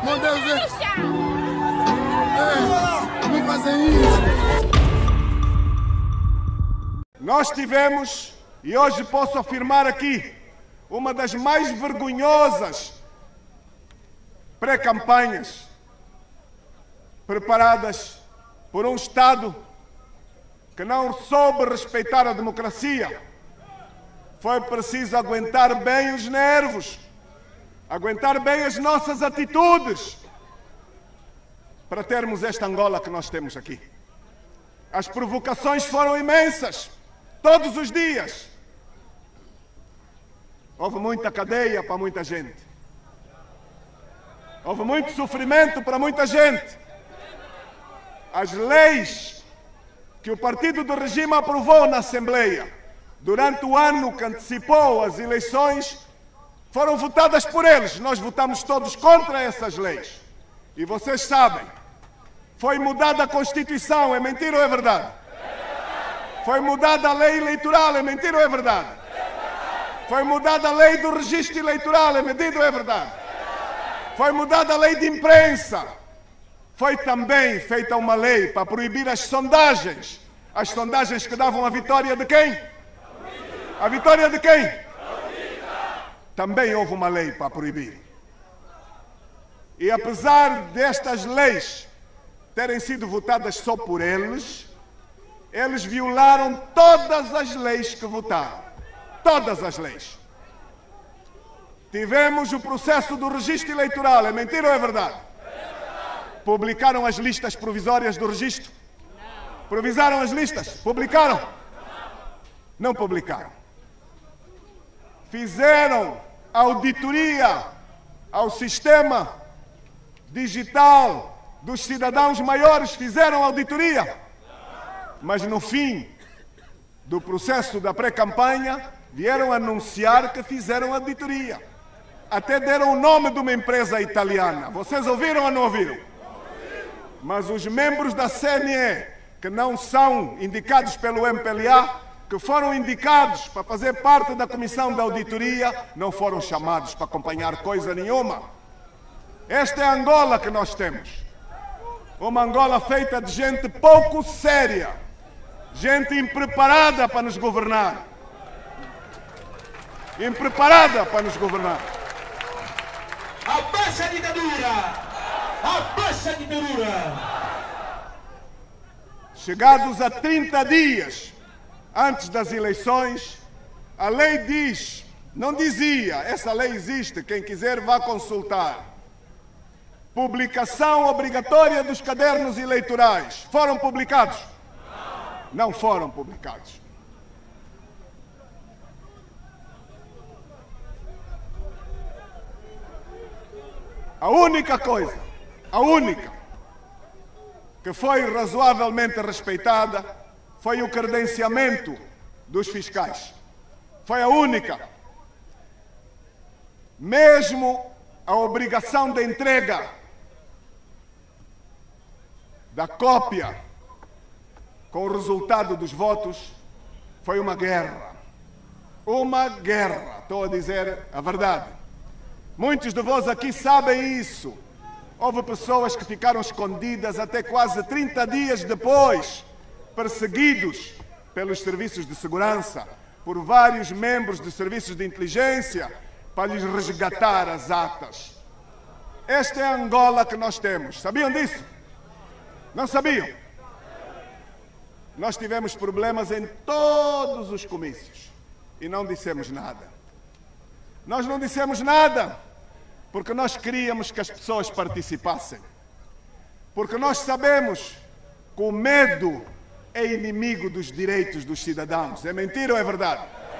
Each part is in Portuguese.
Meu Deus, não fazem isso. Nós tivemos, e hoje posso afirmar aqui, uma das mais vergonhosas pré-campanhas preparadas por um Estado que não soube respeitar a democracia. Foi preciso aguentar bem os nervos, aguentar bem as nossas atitudes para termos esta Angola que nós temos aqui. As provocações foram imensas, todos os dias. Houve muita cadeia para muita gente. Houve muito sofrimento para muita gente. As leis que o partido do regime aprovou na Assembleia durante o ano que antecipou as eleições foram votadas por eles. Nós votamos todos contra essas leis. E vocês sabem, foi mudada a Constituição, é mentira ou é verdade? Foi mudada a lei eleitoral, é mentira ou é verdade? Foi mudada a lei do registro eleitoral, é mentira ou é verdade? Foi mudada a lei de imprensa. Foi também feita uma lei para proibir as sondagens. As sondagens que davam a vitória de quem? A vitória de quem? Também houve uma lei para proibir. E apesar destas leis terem sido votadas só por eles, eles violaram todas as leis que votaram. Todas as leis. Tivemos o processo do registro eleitoral, é mentira ou é verdade? Publicaram as listas provisórias do registro? Provisaram as listas? Publicaram? Não publicaram. Fizeram auditoria ao sistema digital dos cidadãos maiores, fizeram auditoria. Mas no fim do processo da pré-campanha, vieram anunciar que fizeram auditoria. Até deram o nome de uma empresa italiana. Vocês ouviram ou não ouviram? Mas os membros da CNE, que não são indicados pelo MPLA, que foram indicados para fazer parte da comissão de auditoria, não foram chamados para acompanhar coisa nenhuma. Esta é a Angola que nós temos. Uma Angola feita de gente pouco séria, gente impreparada para nos governar. Impreparada para nos governar. Abaixa a ditadura! Abaixa a ditadura! Chegados a 30 dias antes das eleições, a lei diz, não dizia, essa lei existe, quem quiser vá consultar. Publicação obrigatória dos cadernos eleitorais. Foram publicados? Não foram publicados. A única coisa, a única, que foi razoavelmente respeitada foi o credenciamento dos fiscais. Foi a única. Mesmo a obrigação de entrega da cópia com o resultado dos votos foi uma guerra. Uma guerra, estou a dizer a verdade. Muitos de vós aqui sabem isso. Houve pessoas que ficaram escondidas até quase 30 dias depois, perseguidos pelos serviços de segurança, por vários membros de serviços de inteligência, para lhes resgatar as atas. Esta é a Angola que nós temos. Sabiam disso? Não sabiam? Nós tivemos problemas em todos os comícios e não dissemos nada. Nós não dissemos nada porque nós queríamos que as pessoas participassem. Porque nós sabemos que o medo é inimigo dos direitos dos cidadãos. É mentira ou é verdade?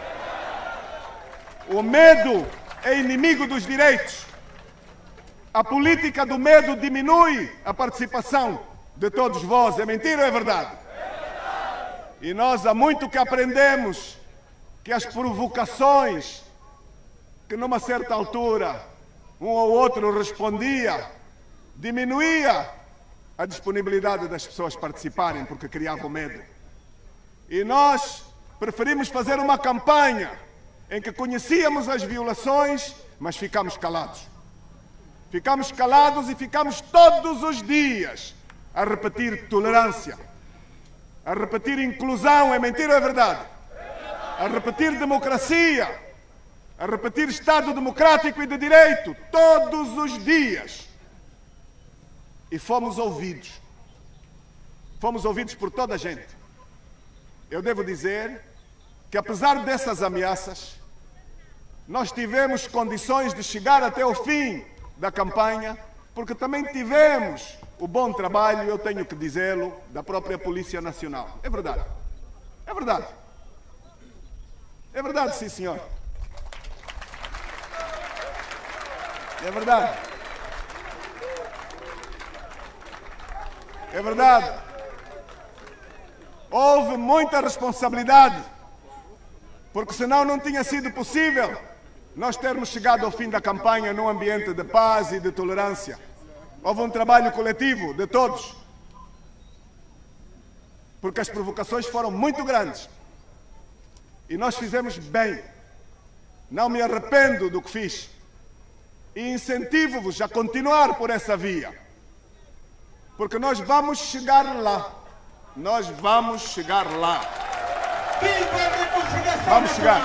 O medo é inimigo dos direitos. A política do medo diminui a participação de todos vós. É mentira ou é verdade? E nós há muito que aprendemos que as provocações, que numa certa altura um ou outro respondia, diminuía a disponibilidade das pessoas participarem porque criavam medo. E nós preferimos fazer uma campanha em que conhecíamos as violações, mas ficamos calados. ficamos calados e ficamos todos os dias a repetir tolerância, a repetir inclusão, é mentira ou é verdade? A repetir democracia, a repetir Estado democrático e de direito, todos os dias. E fomos ouvidos. Fomos ouvidos por toda a gente. Eu devo dizer que, apesar dessas ameaças, nós tivemos condições de chegar até o fim da campanha, porque também tivemos o bom trabalho, eu tenho que dizê-lo, da própria Polícia Nacional. É verdade. É verdade. É verdade, sim, senhor. É verdade. É verdade. Houve muita responsabilidade, porque senão não tinha sido possível nós termos chegado ao fim da campanha num ambiente de paz e de tolerância. Houve um trabalho coletivo de todos, porque as provocações foram muito grandes. E nós fizemos bem. Não me arrependo do que fiz. E incentivo-vos a continuar por essa via. Porque nós vamos chegar lá. Nós vamos chegar lá. Vamos chegar.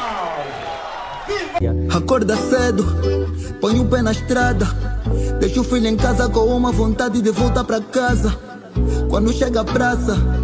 Acorda cedo, põe o pé na estrada. Deixa o filho em casa com uma vontade de voltar pra casa. Quando chega a praça,